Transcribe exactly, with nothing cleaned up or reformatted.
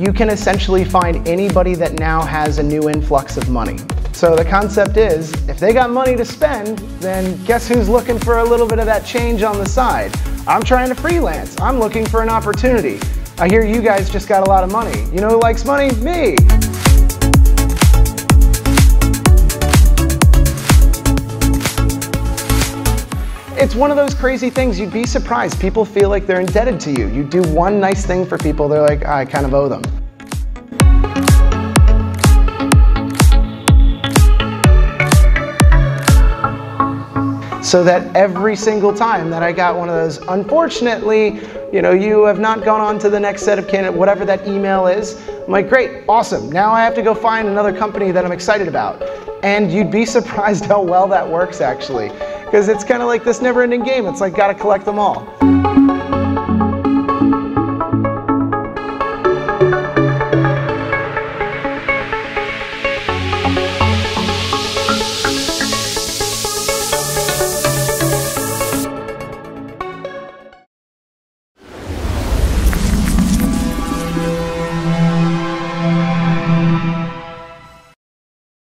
you can essentially find anybody that now has a new influx of money. So the concept is, if they got money to spend, then guess who's looking for a little bit of that change on the side? I'm trying to freelance. I'm looking for an opportunity. I hear you guys just got a lot of money. You know who likes money? Me! It's one of those crazy things, you'd be surprised. People feel like they're indebted to you. You do one nice thing for people, they're like, I kind of owe them. So that every single time that I got one of those, unfortunately, you know, you have not gone on to the next set of candidates, whatever that email is, I'm like, great, awesome. Now I have to go find another company that I'm excited about. And you'd be surprised how well that works, actually. Because it's kind of like this never-ending game. It's like, gotta collect them all.